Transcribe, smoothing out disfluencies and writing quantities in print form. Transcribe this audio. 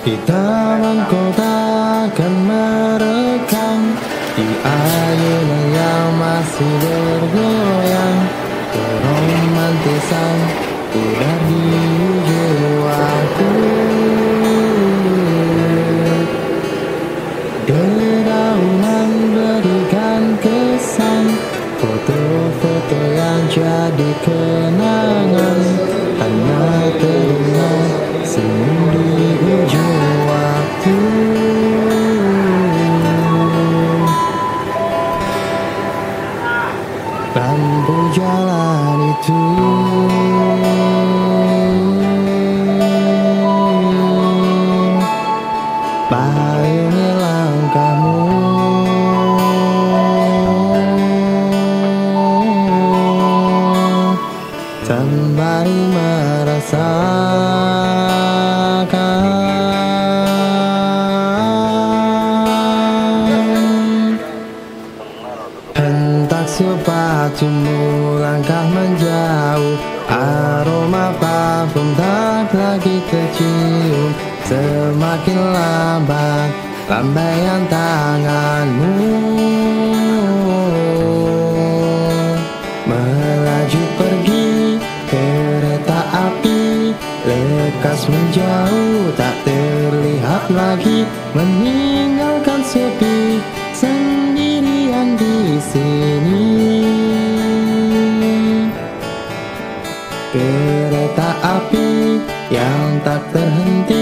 Di taman kota akan merekam di ayunan yang masih bergoyang. Keromantisan udah di ujung waktu. Dedaunan berikan kesan, foto-foto yang jadi kenangan hanya teringat senyum di ujung waktu. Lampu jalan itu payungi langkahmu. Sembari merasakan hentak sepatumu langkah menjauh. Aroma parfum tak lagi tercium. Semakin lambat lambaian tanganmu, melaju pergi kereta api, lekas menjauh tak terlihat lagi, meninggalkan sepi sendirian di sini. Kereta api yang tak terhenti